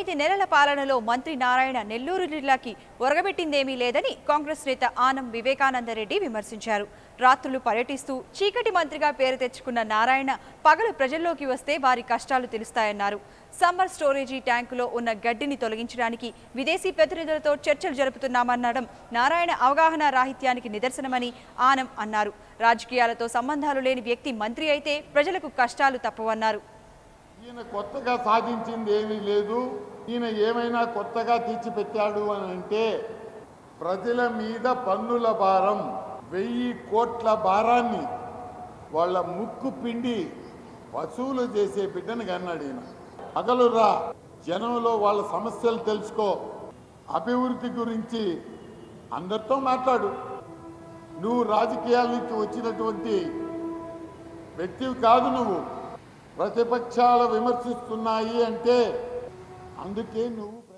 9 నెలల పాలనలో మంత్రి నారాయణ నెల్లూరు జిల్లాకి ఒరగబెట్టిందేమీ లేదని కాంగ్రెస్ నేత ఆనం వివేకానందరెడ్డి విమర్శించారు. రాత్రులు పర్యటిస్తూ చీకటి మంత్రిగా పేరు తెచ్చుకున్న నారాయణ పగలు ప్రజల్లోకి వస్తే వారి కష్టాలు తెలుస్తాయన్నారు. సమ్మర్ స్టోరేజీ ట్యాంకులో ఉన్న గడ్డిని తొలగించడానికి విదేశీ ప్రతినిధులతో చర్చలు జరుపుతున్నామనడం నారాయణ అవగాహన రాహిత్యానికి నిదర్శనమని ఆనం అన్నారు. రాజకీయాలతో సంబంధాలు లేని వ్యక్తి మంత్రి అయితే ప్రజలకు కష్టాలు తప్పవన్నారు. ఈయన కొత్తగా సాధించింది ఏమీ లేదు. ఈయన ఏమైనా కొత్తగా తెచ్చిపెట్టాడు అని అంటే ప్రజల మీద పన్నుల భారం 1000 కోట్ల భారాన్ని వాళ్ళ ముక్కు పిండి వసూలు చేసే బిడ్డను కన్నాడు ఈయన. పగలురా జనంలో వాళ్ళ సమస్యలు తెలుసుకో, అభివృద్ధి గురించి అందరితో మాట్లాడు. నువ్వు రాజకీయాల నుంచి వచ్చినటువంటి వ్యక్తివి కాదు. నువ్వు ప్రతిపక్షాలు విమర్శిస్తున్నాయి అంటే అందుకే నువ్వు